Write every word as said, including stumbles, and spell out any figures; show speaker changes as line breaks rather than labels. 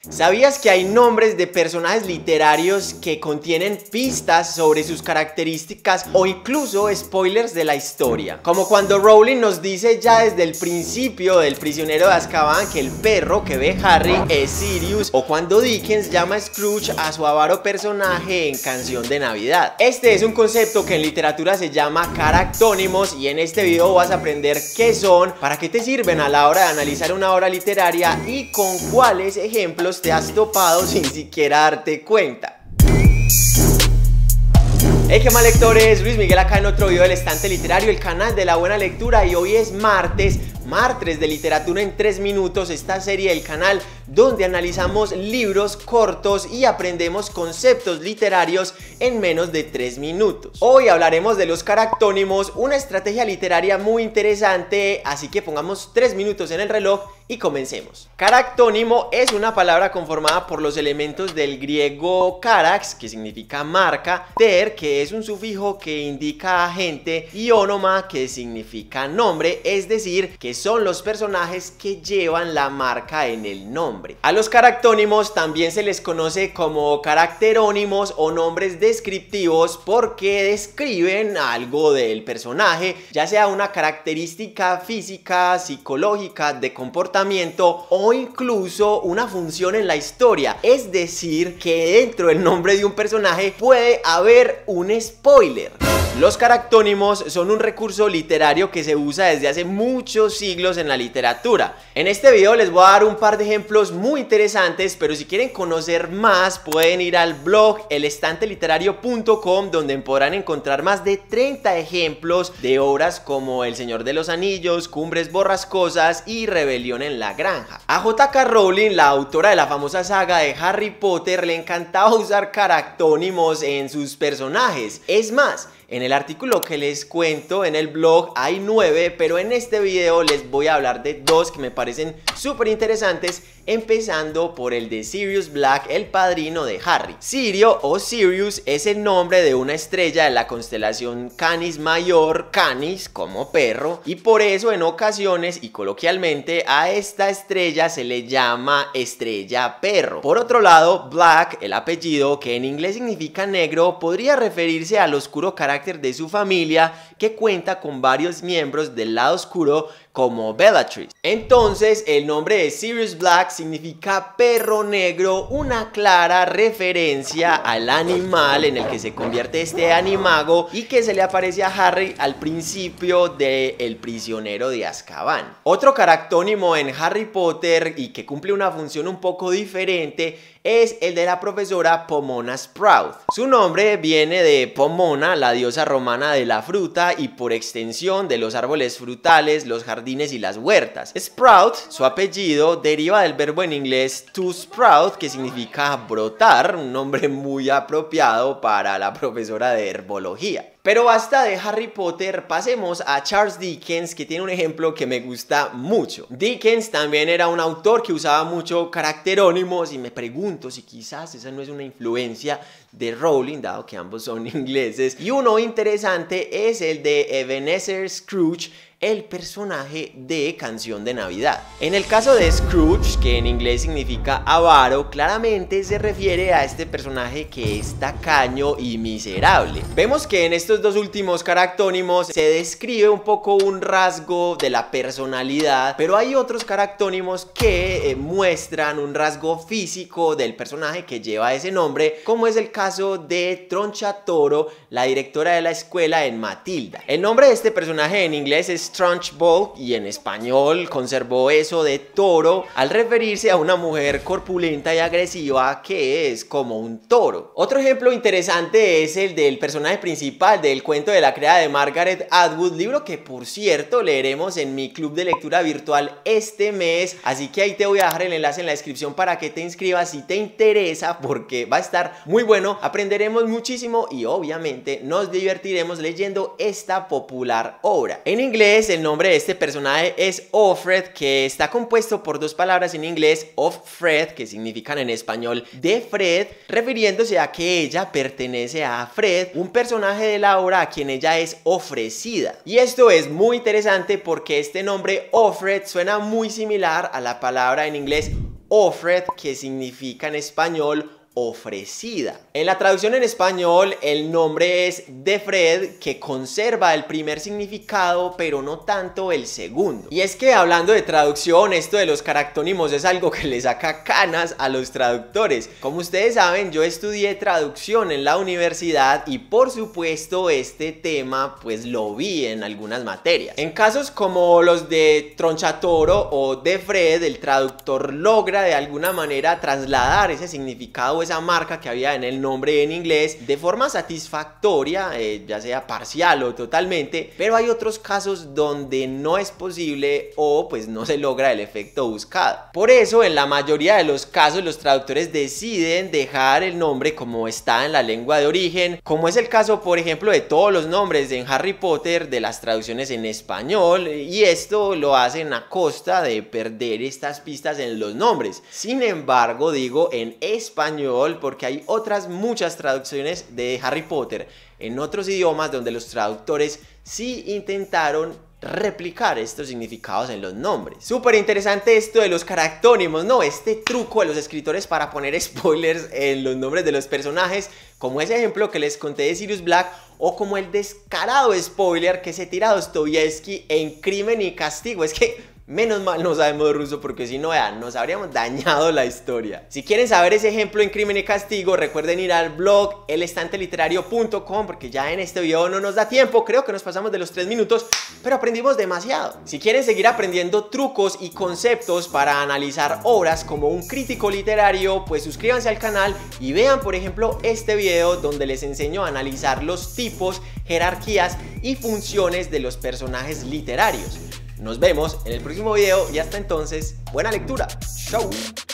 ¿Sabías que hay nombres de personajes literarios que contienen pistas sobre sus características o incluso spoilers de la historia? Como cuando Rowling nos dice ya desde el principio del Prisionero de Azkaban que el perro que ve Harry es Sirius, o cuando Dickens llama a Scrooge a su avaro personaje en Canción de Navidad. Este es un concepto que en literatura se llama caractónimos y en este video vas a aprender qué son, para qué te sirven a la hora de analizar una obra literaria y con cuáles ejemplos te has topado sin siquiera darte cuenta. Hey, qué mal, lectores, Luis Miguel acá en otro video del Estante Literario, el canal de la buena lectura, y hoy es martes, martes de literatura en tres minutos, esta serie del canal donde analizamos libros cortos y aprendemos conceptos literarios en menos de tres minutos. Hoy hablaremos de los caractónimos, una estrategia literaria muy interesante, así que pongamos tres minutos en el reloj y comencemos. Caractónimo es una palabra conformada por los elementos del griego karax, que significa marca, ter, que es un sufijo que indica agente, y ónoma, que significa nombre, es decir, que son los personajes que llevan la marca en el nombre. A los caractónimos también se les conoce como caracterónimos o nombres descriptivos porque describen algo del personaje, ya sea una característica física, psicológica, de comportamiento o incluso una función en la historia. Es decir, que dentro del nombre de un personaje puede haber un spoiler. Los caractónimos son un recurso literario que se usa desde hace muchos siglos en la literatura. En este video les voy a dar un par de ejemplos muy interesantes, pero si quieren conocer más pueden ir al blog el estante literario punto com, donde podrán encontrar más de treinta ejemplos de obras como El Señor de los Anillos, Cumbres Borrascosas y Rebelión en la Granja. A J K Rowling, la autora de la famosa saga de Harry Potter, le encantaba usar caractónimos en sus personajes. Es más, en el artículo que les cuento en el blog hay nueve, pero en este video les voy a hablar de dos que me parecen súper interesantes, empezando por el de Sirius Black, el padrino de Harry. Sirio o Sirius es el nombre de una estrella de la constelación Canis Mayor, Canis como perro, y por eso en ocasiones y coloquialmente a esta estrella se le llama estrella perro. Por otro lado, Black, el apellido, que en inglés significa negro, podría referirse al oscuro carácter de su familia, que cuenta con varios miembros del lado oscuro como Bellatrix. Entonces el nombre de Sirius Black significa perro negro, una clara referencia al animal en el que se convierte este animago y que se le aparece a Harry al principio de El Prisionero de Azkaban. Otro caractónimo en Harry Potter y que cumple una función un poco diferente es el de la profesora Pomona Sprout. Su nombre viene de Pomona, la diosa romana de la fruta y por extensión de los árboles frutales, los jardines y las huertas. Sprout, su apellido, deriva del verbo en inglés to sprout, que significa brotar, un nombre muy apropiado para la profesora de herbología. Pero basta de Harry Potter, pasemos a Charles Dickens, que tiene un ejemplo que me gusta mucho. Dickens también era un autor que usaba mucho caracterónimos y me pregunto si quizás esa no es una influencia de Rowling, dado que ambos son ingleses. Y uno interesante es el de Ebenezer Scrooge, el personaje de Canción de Navidad. En el caso de Scrooge, que en inglés significa avaro, claramente se refiere a este personaje que es tacaño y miserable. Vemos que en estos dos últimos caractónimos se describe un poco un rasgo de la personalidad, pero hay otros caractónimos que eh, muestran un rasgo físico del personaje que lleva ese nombre, como es el caso de Troncha Toro, la directora de la escuela en Matilda. El nombre de este personaje en inglés es Trunchbull y en español conservó eso de toro al referirse a una mujer corpulenta y agresiva que es como un toro. Otro ejemplo interesante es el del personaje principal del cuento de la criada de Margaret Atwood, libro que por cierto leeremos en mi club de lectura virtual este mes, así que ahí te voy a dejar el enlace en la descripción para que te inscribas si te interesa, porque va a estar muy bueno, aprenderemos muchísimo y obviamente nos divertiremos leyendo esta popular obra. En inglés el nombre de este personaje es Offred, que está compuesto por dos palabras en inglés, Offred, que significan en español de Fred, refiriéndose a que ella pertenece a Fred, un personaje de la obra a quien ella es ofrecida. Y esto es muy interesante porque este nombre Offred suena muy similar a la palabra en inglés offered, que significa en español ofrecida. En la traducción en español el nombre es Defred, que conserva el primer significado pero no tanto el segundo. Y es que hablando de traducción, esto de los caractónimos es algo que le saca canas a los traductores. Como ustedes saben, yo estudié traducción en la universidad y por supuesto este tema pues lo vi en algunas materias. En casos como los de Tronchatoro o Defred, el traductor logra de alguna manera trasladar ese significado, esa marca que había en el nombre en inglés de forma satisfactoria, eh, ya sea parcial o totalmente, pero hay otros casos donde no es posible o pues no se logra el efecto buscado. Por eso en la mayoría de los casos los traductores deciden dejar el nombre como está en la lengua de origen, como es el caso por ejemplo de todos los nombres en Harry Potter de las traducciones en español, y esto lo hacen a costa de perder estas pistas en los nombres. Sin embargo, digo en español porque hay otras muchas traducciones de Harry Potter en otros idiomas donde los traductores sí intentaron replicar estos significados en los nombres. Súper interesante esto de los caractónimos, ¿no? Este truco de los escritores para poner spoilers en los nombres de los personajes, como ese ejemplo que les conté de Sirius Black, o como el descarado spoiler que se tira Dostoyevsky en Crimen y Castigo. Es que menos mal no sabemos ruso, porque si no, vean, nos habríamos dañado la historia. Si quieren saber ese ejemplo en Crimen y Castigo, recuerden ir al blog el estante literario punto com, porque ya en este video no nos da tiempo, creo que nos pasamos de los tres minutos, pero aprendimos demasiado. Si quieren seguir aprendiendo trucos y conceptos para analizar obras como un crítico literario, pues suscríbanse al canal y vean por ejemplo este video donde les enseño a analizar los tipos, jerarquías y funciones de los personajes literarios. Nos vemos en el próximo video y hasta entonces, buena lectura. Chau.